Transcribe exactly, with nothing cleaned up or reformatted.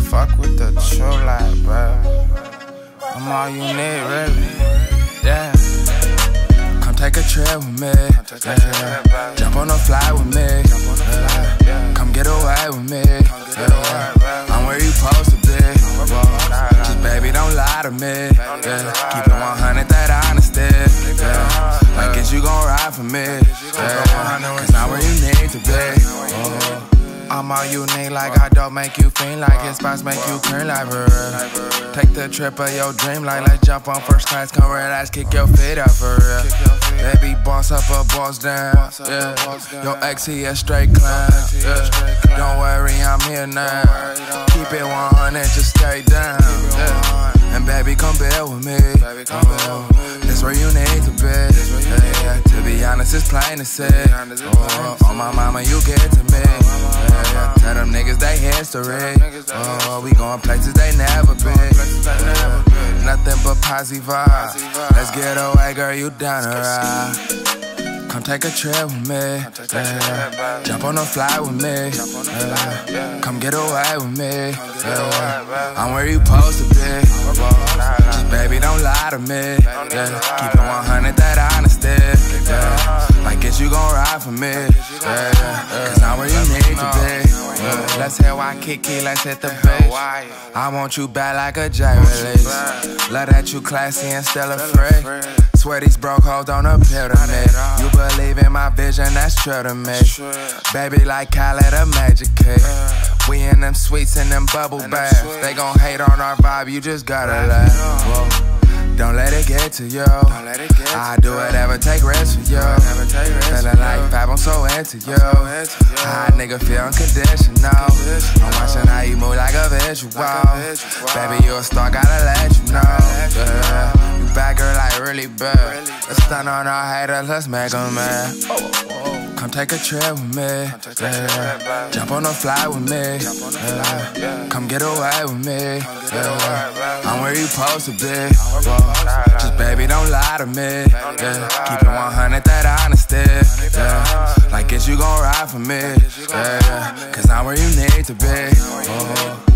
fuck with the true life, bro. I'm all you need, really. Yeah. Come take a trip with me. Yeah. Jump on a flight with me. Yeah. Come get away with me. Yeah. I'm where you supposed to be. Just baby, don't lie to me. Yeah. Keep it one hundred, that honesty. Yeah. I guess you gon' ride for me. Yeah. Cause I'm where you need to be. Oh. I'm all you need, like I don't make you feel like his spots make you clean like for real. Take the trip of your dream, like let's jump on first class, come relax, kick your feet up for real. Baby, boss up or boss down, yeah. Your ex, he a straight clown, yeah. Don't worry, I'm here now. Keep it one hundred, just stay down, yeah. And baby, come build with me, oh, that's where you need to be, yeah, yeah. To be honest, it's plain to see, oh, on my mama, you get to me, yeah, yeah. Tell them niggas they history, oh, we going places they never been, yeah. Nothing but positive vibes. Let's get away, girl, you down to ride. Come take a trip with me, yeah. Jump on a flight with me, yeah. Come get away with me, yeah. I'm where you supposed to be. Just baby, don't lie to me, yeah. Keep it one hundred, that honesty, yeah. Like guess you gon' ride for me, yeah. Cause I'm where you need to be. Yeah. Let's hit why Kiki, let's hit the beach. I want you bad like a J release. Love that you classy and still a free. Swear these broke hoes don't appeal to me. You believe in my vision, that's true to me. Baby like Khaled, a magic kid. We in them sweets and them bubble baths. They gon' hate on our vibe, you just gotta laugh. Whoa. Don't let it get to you. I do whatever, take risks for you. Feeling like Fab, I'm so into you. Hot nigga feel unconditional. I'm watching how you move like a visual. Baby, you a star, gotta let you know. Yeah. You bad girl like really bad. Let's stun on our haters, let's make them mad. Come take a trip with me, yeah. Jump on a flight with me, yeah. Come get away with me, yeah. I'm where you supposed to be. Just baby, don't lie to me, yeah. Keep it one hundred, that honesty, yeah. Like guess you gon' ride for me, yeah. Cause I'm where you need to be. Oh.